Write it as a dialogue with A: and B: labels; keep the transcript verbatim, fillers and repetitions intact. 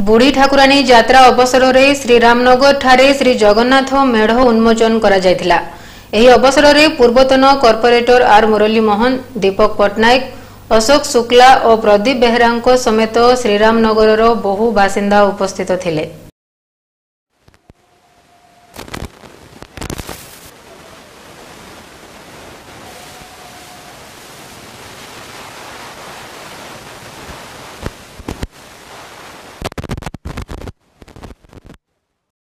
A: बुढ़ी ठाकुराणी यात्रा अवसर में श्रीरामनगर ठारे श्री जगन्नाथ मेढ़ उन्मोचन करा जायथिला। एही अवसर में पूर्वतन कॉर्पोरेटर आर मुरली मोहन, दीपक पट्टनायक, अशोक शुक्ला और प्रदीप बेहरा समेत श्रीरामनगर बहु बासिंदा उपस्थित थिले।